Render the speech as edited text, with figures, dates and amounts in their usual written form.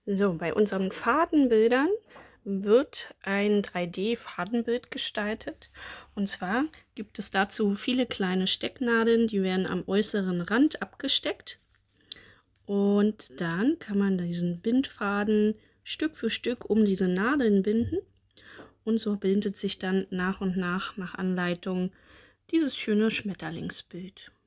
So, bei unseren Fadenbildern wird ein 3D-Fadenbild gestaltet. Und zwar gibt es dazu viele kleine Stecknadeln, die werden am äußeren Rand abgesteckt. Und dann kann man diesen Bindfaden Stück für Stück um diese Nadeln binden. Und so bildet sich dann nach und nach Anleitung dieses schöne Schmetterlingsbild.